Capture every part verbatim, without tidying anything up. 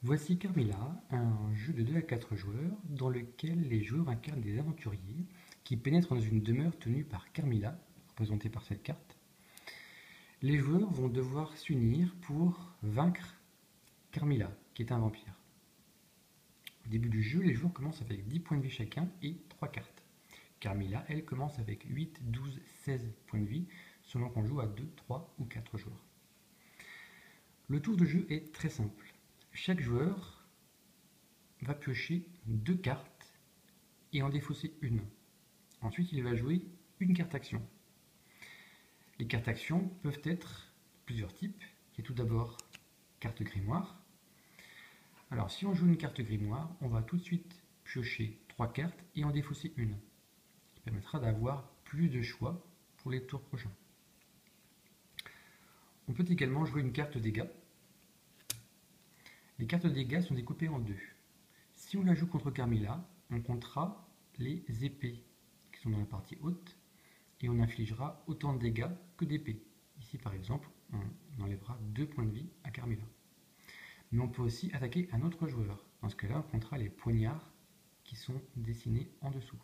Voici Carmilla, un jeu de deux à quatre joueurs dans lequel les joueurs incarnent des aventuriers qui pénètrent dans une demeure tenue par Carmilla, représentée par cette carte. Les joueurs vont devoir s'unir pour vaincre Carmilla, qui est un vampire. Au début du jeu, les joueurs commencent avec dix points de vie chacun et trois cartes. Carmilla, elle, commence avec huit, douze, seize points de vie, selon qu'on joue à deux, trois ou quatre joueurs. Le tour de jeu est très simple. Chaque joueur va piocher deux cartes et en défausser une. Ensuite, il va jouer une carte action. Les cartes actions peuvent être plusieurs types. Il y a tout d'abord carte grimoire. Alors, si on joue une carte grimoire, on va tout de suite piocher trois cartes et en défausser une. Ce qui permettra d'avoir plus de choix pour les tours prochains. On peut également jouer une carte dégâts. Les cartes de dégâts sont découpées en deux. Si on la joue contre Carmilla, on comptera les épées qui sont dans la partie haute et on infligera autant de dégâts que d'épées. Ici par exemple, on enlèvera deux points de vie à Carmilla. Mais on peut aussi attaquer un autre joueur. Dans ce cas-là, on comptera les poignards qui sont dessinés en dessous.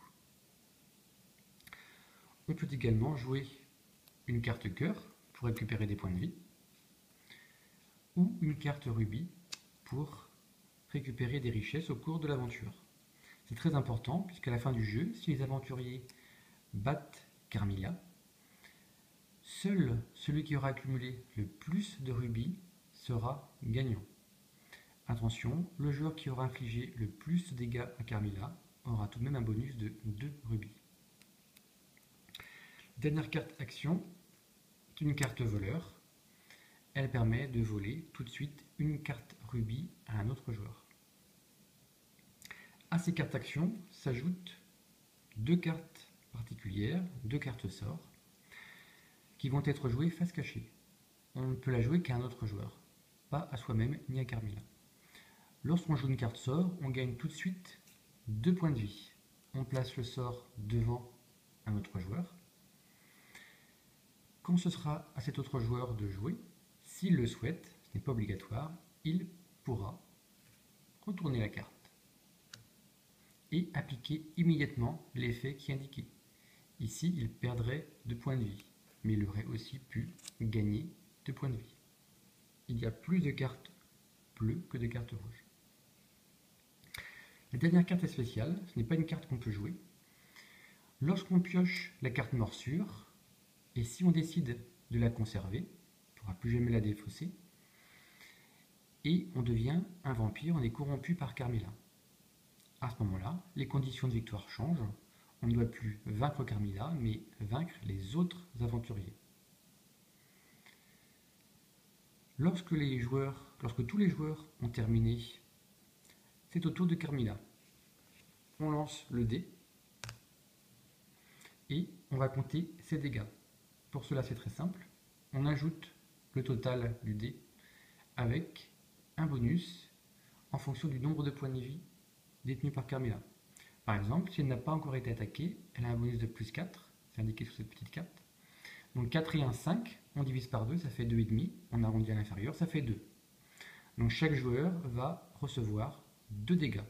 On peut également jouer une carte cœur pour récupérer des points de vie ou une carte rubis pour récupérer des richesses au cours de l'aventure. C'est très important puisqu'à la fin du jeu, si les aventuriers battent Carmilla, seul celui qui aura accumulé le plus de rubis sera gagnant. Attention, le joueur qui aura infligé le plus de dégâts à Carmilla aura tout de même un bonus de deux rubis. Dernière carte action, c'est une carte voleur. Elle permet de voler tout de suite une carte rubis à un autre joueur. À ces cartes actions s'ajoutent deux cartes particulières, deux cartes sorts, qui vont être jouées face cachée. On ne peut la jouer qu'à un autre joueur, pas à soi-même ni à Carmilla. Lorsqu'on joue une carte sort, on gagne tout de suite deux points de vie. On place le sort devant un autre joueur. Quand ce sera à cet autre joueur de jouer, s'il le souhaite, ce n'est pas obligatoire, il pourra retourner la carte et appliquer immédiatement l'effet qui est indiqué. Ici, il perdrait deux points de vie, mais il aurait aussi pu gagner deux points de vie. Il y a plus de cartes bleues que de cartes rouges. La dernière carte est spéciale, ce n'est pas une carte qu'on peut jouer. Lorsqu'on pioche la carte morsure, et si on décide de la conserver, on ne pourra plus jamais la défausser, et on devient un vampire, on est corrompu par Carmilla. À ce moment-là, les conditions de victoire changent. On ne doit plus vaincre Carmilla, mais vaincre les autres aventuriers. Lorsque, les joueurs, lorsque tous les joueurs ont terminé, c'est au tour de Carmilla. On lance le dé et on va compter ses dégâts. Pour cela, c'est très simple. On ajoute le total du dé avec un bonus en fonction du nombre de points de vie détenus par Carmilla. Par exemple, si elle n'a pas encore été attaquée, elle a un bonus de plus quatre, c'est indiqué sur cette petite carte. Donc quatre et un, cinq, on divise par deux, ça fait deux virgule cinq, on arrondit à l'inférieur, ça fait deux. Donc chaque joueur va recevoir deux dégâts.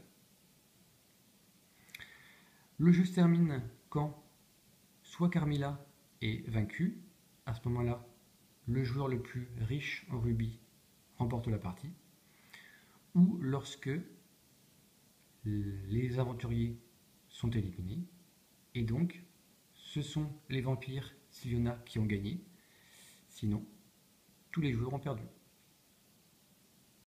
Le jeu se termine quand soit Carmilla est vaincu, à ce moment-là, le joueur le plus riche en rubis remporte la partie, ou lorsque les aventuriers sont éliminés, et donc ce sont les vampires, s'il y en a, qui ont gagné, sinon tous les joueurs ont perdu.